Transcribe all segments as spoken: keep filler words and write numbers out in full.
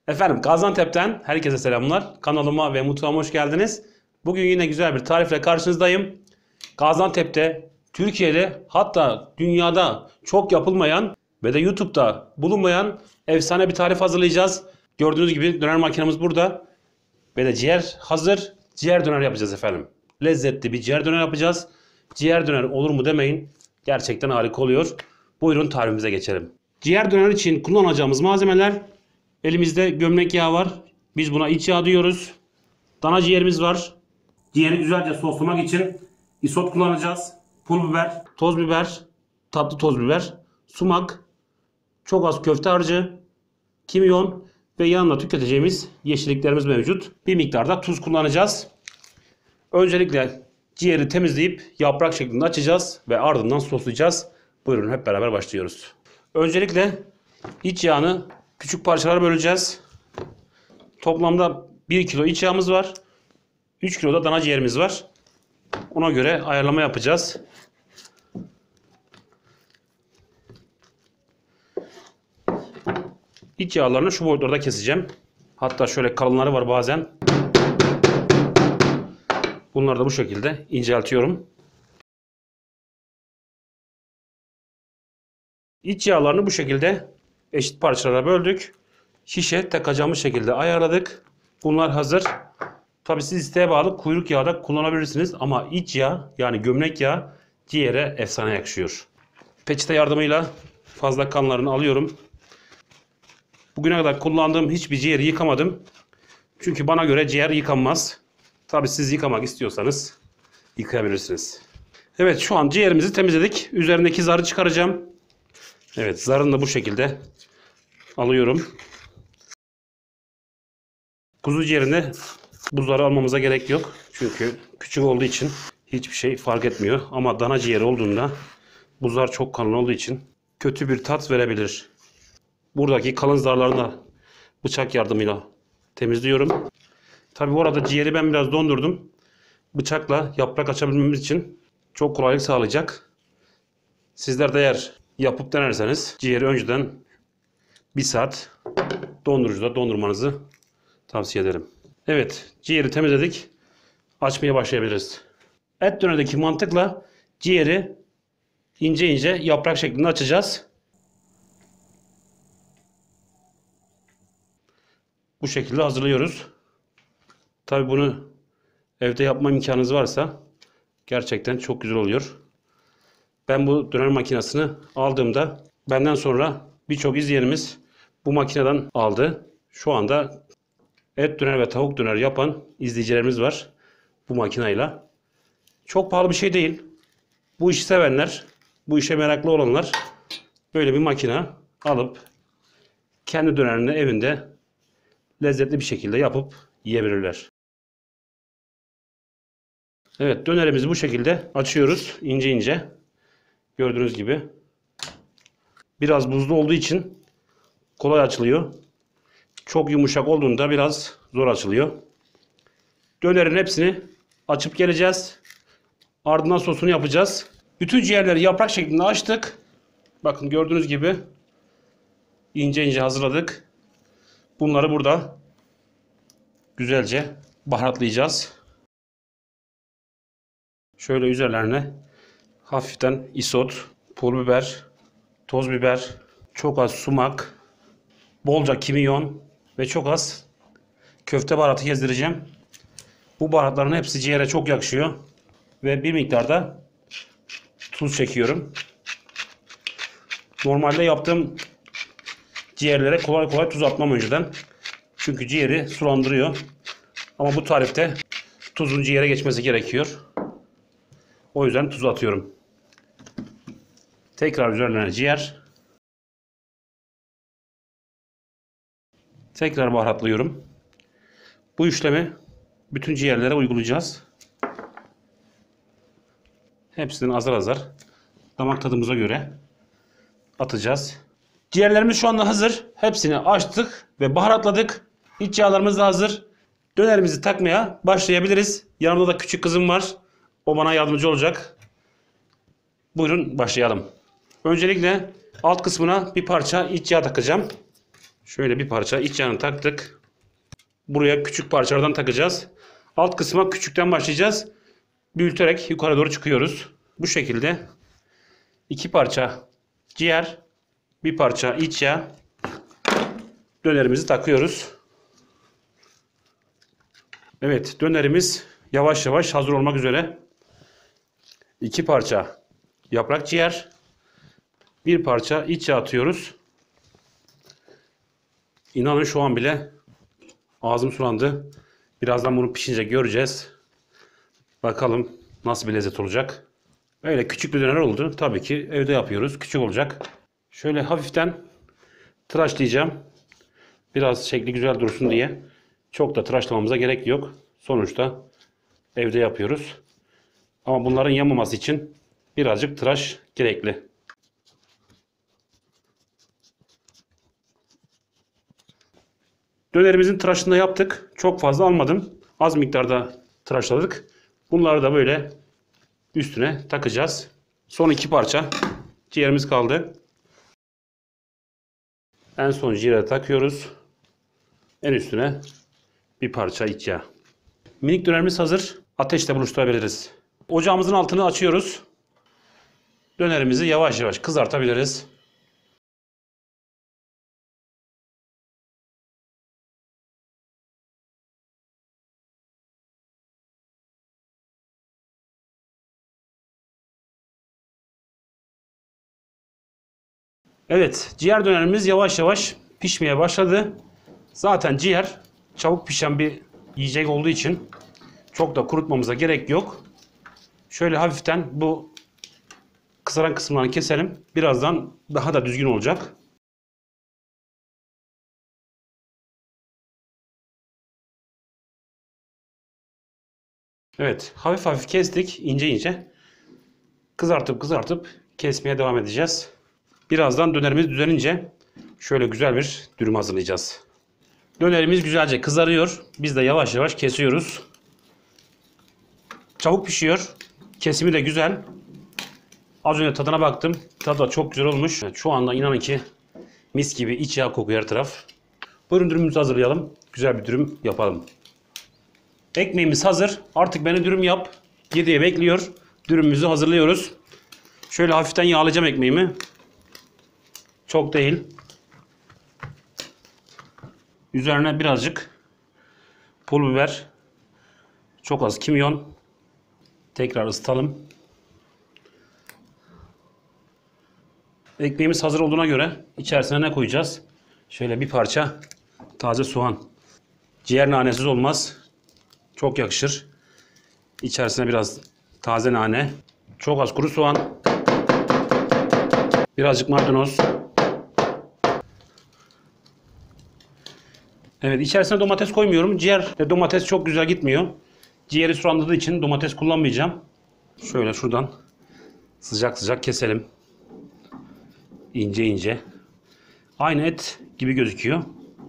Efendim Gaziantep'ten herkese selamlar. Kanalıma ve mutfağıma hoş geldiniz. Bugün yine güzel bir tarifle karşınızdayım. Gaziantep'te, Türkiye'de hatta dünyada çok yapılmayan ve de YouTube'da bulunmayan efsane bir tarif hazırlayacağız. Gördüğünüz gibi döner makinemiz burada. Ve de ciğer hazır. Ciğer döner yapacağız efendim. Lezzetli bir ciğer döner yapacağız. Ciğer döner olur mu demeyin. Gerçekten harika oluyor. Buyurun tarifimize geçelim. Ciğer döner için kullanacağımız malzemeler: elimizde gömlek yağı var. Biz buna iç yağ diyoruz. Dana ciğerimiz var. Ciğeri güzelce soslamak için isot kullanacağız. Pul biber, toz biber, tatlı toz biber, sumak, çok az köfte harcı, kimyon ve yanında tüketeceğimiz yeşilliklerimiz mevcut. Bir miktarda tuz kullanacağız. Öncelikle ciğeri temizleyip yaprak şeklinde açacağız ve ardından soslayacağız. Buyurun hep beraber başlıyoruz. Öncelikle iç yağını küçük parçalara böleceğiz. Toplamda bir kilo iç yağımız var. üç kilo da dana ciğerimiz var. Ona göre ayarlama yapacağız. İç yağlarını şu boyutlarda keseceğim. Hatta şöyle kalınları var bazen. Bunları da bu şekilde inceltiyorum. İç yağlarını bu şekilde eşit parçalara böldük. Şişe takacağımız şekilde ayarladık. Bunlar hazır. Tabi siz isteğe bağlı kuyruk yağı da kullanabilirsiniz. Ama iç yağ, yani gömlek yağı ciğere efsane yakışıyor. Peçete yardımıyla fazla kanlarını alıyorum. Bugüne kadar kullandığım hiçbir ciğeri yıkamadım. Çünkü bana göre ciğer yıkanmaz. Tabi siz yıkamak istiyorsanız yıkayabilirsiniz. Evet, şu an ciğerimizi temizledik. Üzerindeki zarı çıkaracağım. Evet, zarını da bu şekilde alıyorum. Kuzu ciğerinde bu zarı almamıza gerek yok. Çünkü küçük olduğu için hiçbir şey fark etmiyor. Ama dana ciğeri olduğunda bu zar çok kalın olduğu için kötü bir tat verebilir. Buradaki kalın zarlarını da bıçak yardımıyla temizliyorum. Tabi bu arada ciğeri ben biraz dondurdum. Bıçakla yaprak açabilmemiz için çok kolaylık sağlayacak. Sizler de eğer yapıp denerseniz ciğeri önceden bir saat dondurucuda dondurmanızı tavsiye ederim. Evet, ciğeri temizledik. Açmaya başlayabiliriz. Et dönerdeki mantıkla ciğeri ince ince yaprak şeklinde açacağız. Bu şekilde hazırlıyoruz. Tabi bunu evde yapma imkanınız varsa gerçekten çok güzel oluyor. Ben bu döner makinesini aldığımda benden sonra birçok izleyenimiz bu makineden aldı. Şu anda et döner ve tavuk döner yapan izleyicilerimiz var bu makinayla. Çok pahalı bir şey değil. Bu işi sevenler, bu işe meraklı olanlar böyle bir makine alıp kendi dönerini evinde lezzetli bir şekilde yapıp yiyebilirler. Evet, dönerimizi bu şekilde açıyoruz ince ince. Gördüğünüz gibi. Biraz buzlu olduğu için kolay açılıyor. Çok yumuşak olduğunda biraz zor açılıyor. Dönerin hepsini açıp geleceğiz. Ardından sosunu yapacağız. Bütün ciğerleri yaprak şeklinde açtık. Bakın gördüğünüz gibi ince ince hazırladık. Bunları burada güzelce baharatlayacağız. Şöyle üzerlerine hafiften isot, pul biber, toz biber, çok az sumak, bolca kimyon ve çok az köfte baharatı gezdireceğim. Bu baharatların hepsi ciğere çok yakışıyor. Ve bir miktarda tuz çekiyorum. Normalde yaptığım ciğerlere kolay kolay tuz atmam önceden. Çünkü ciğeri sulandırıyor. Ama bu tarifte tuzun ciğere geçmesi gerekiyor. O yüzden tuz atıyorum. Tekrar üzerine ciğer. Tekrar baharatlıyorum. Bu işlemi bütün ciğerlere uygulayacağız. Hepsini azar azar damak tadımıza göre atacağız. Ciğerlerimiz şu anda hazır. Hepsini açtık ve baharatladık. İç yağlarımız da hazır. Dönerimizi takmaya başlayabiliriz. Yanımda da küçük kızım var. O bana yardımcı olacak. Buyurun başlayalım. Öncelikle alt kısmına bir parça iç yağ takacağım. Şöyle bir parça iç yağını taktık. Buraya küçük parçalardan takacağız. Alt kısma küçükten başlayacağız. Büyüterek yukarı doğru çıkıyoruz. Bu şekilde iki parça ciğer, bir parça iç yağ, dönerimizi takıyoruz. Evet, dönerimiz yavaş yavaş hazır olmak üzere. İki parça yaprak ciğer, bir parça iç yağ atıyoruz. İnanın şu an bile ağzım sulandı. Birazdan bunu pişince göreceğiz. Bakalım nasıl bir lezzet olacak. Böyle küçük bir döner oldu. Tabii ki evde yapıyoruz. Küçük olacak. Şöyle hafiften tıraşlayacağım. Biraz şekli güzel dursun diye. Çok da tıraşlamamıza gerek yok. Sonuçta evde yapıyoruz. Ama bunların yanmaması için birazcık tıraş gerekli. Dönerimizin tıraşını da yaptık. Çok fazla almadım. Az miktarda tıraşladık. Bunları da böyle üstüne takacağız. Son iki parça ciğerimiz kaldı. En son ciğere takıyoruz. En üstüne bir parça iç yağ. Minik dönerimiz hazır. Ateşte buluşturabiliriz. Ocağımızın altını açıyoruz. Dönerimizi yavaş yavaş kızartabiliriz. Evet, ciğer dönerimiz yavaş yavaş pişmeye başladı. Zaten ciğer çabuk pişen bir yiyecek olduğu için çok da kurutmamıza gerek yok. Şöyle hafiften bu kızaran kısımlarını keselim. Birazdan daha da düzgün olacak. Evet, hafif hafif kestik ince ince. Kızartıp kızartıp kesmeye devam edeceğiz. Birazdan dönerimiz düzenince şöyle güzel bir dürüm hazırlayacağız. Dönerimiz güzelce kızarıyor. Biz de yavaş yavaş kesiyoruz. Çabuk pişiyor. Kesimi de güzel. Az önce tadına baktım. Tadı da çok güzel olmuş. Evet, şu anda inanın ki mis gibi iç yağ kokuyor her taraf. Buyurun dürümümüzü hazırlayalım. Güzel bir dürüm yapalım. Ekmeğimiz hazır. Artık beni dürüm yap diye bekliyor. Dürümümüzü hazırlıyoruz. Şöyle hafiften yağlayacağım ekmeğimi. Çok değil. Üzerine birazcık pul biber. Çok az kimyon. Tekrar ısıtalım. Ekmeğimiz hazır olduğuna göre içerisine ne koyacağız? Şöyle bir parça taze soğan. Ciğer nanesiz olmaz. Çok yakışır. İçerisine biraz taze nane. Çok az kuru soğan. Birazcık maydanoz. Evet, içerisine domates koymuyorum. Ciğer domates çok güzel gitmiyor. Ciğeri sulandırdığı için domates kullanmayacağım. Şöyle şuradan sıcak sıcak keselim. İnce ince. Aynı et gibi gözüküyor.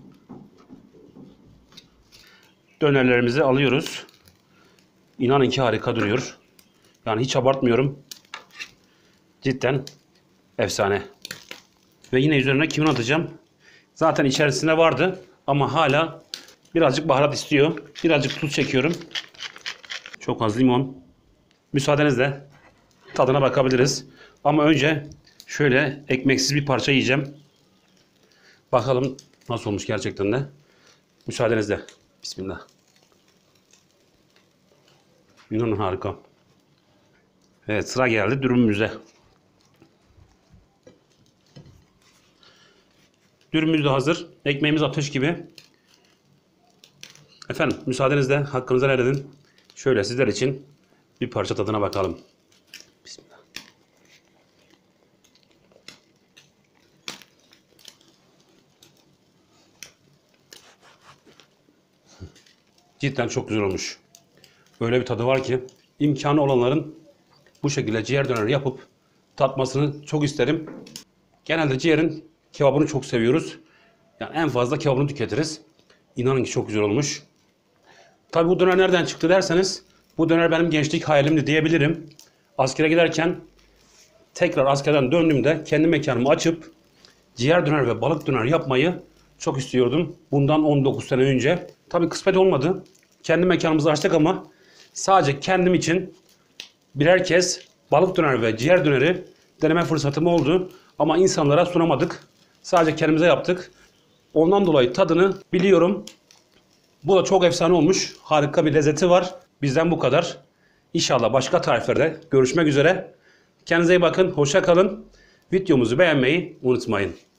Dönerlerimizi alıyoruz. İnanın ki harika duruyor. Yani hiç abartmıyorum. Cidden efsane. Ve yine üzerine kimyon atacağım. Zaten içerisinde vardı ama hala birazcık baharat istiyor. Birazcık tuz çekiyorum. Çok az limon. Müsaadenizle tadına bakabiliriz. Ama önce şöyle ekmeksiz bir parça yiyeceğim. Bakalım nasıl olmuş gerçekten de. Müsaadenizle. Bismillah. İnanın harika. Evet, sıra geldi dürümümüze. Dürümümüz de hazır. Ekmeğimiz ateş gibi. Efendim müsaadenizle hakkınızı helal edin. Şöyle sizler için bir parça tadına bakalım. Bismillah. Cidden çok güzel olmuş. Öyle bir tadı var ki imkanı olanların bu şekilde ciğer döneri yapıp tatmasını çok isterim. Genelde ciğerin kebabını çok seviyoruz. Yani en fazla kebabını tüketiriz. İnanın ki çok güzel olmuş. Tabi bu döner nereden çıktı derseniz, bu döner benim gençlik hayalimdi diyebilirim. Askere giderken tekrar askerden döndüğümde kendi mekanımı açıp ciğer döner ve balık döner yapmayı çok istiyordum. Bundan on dokuz sene önce. Tabii kısmet olmadı. Kendi mekanımızı açtık ama sadece kendim için birer kez balık döneri ve ciğer döneri deneme fırsatım oldu. Ama insanlara sunamadık. Sadece kendimize yaptık. Ondan dolayı tadını biliyorum. Bu da çok efsane olmuş. Harika bir lezzeti var. Bizden bu kadar. İnşallah başka tariflerde görüşmek üzere. Kendinize iyi bakın. Hoşça kalın. Videomuzu beğenmeyi unutmayın.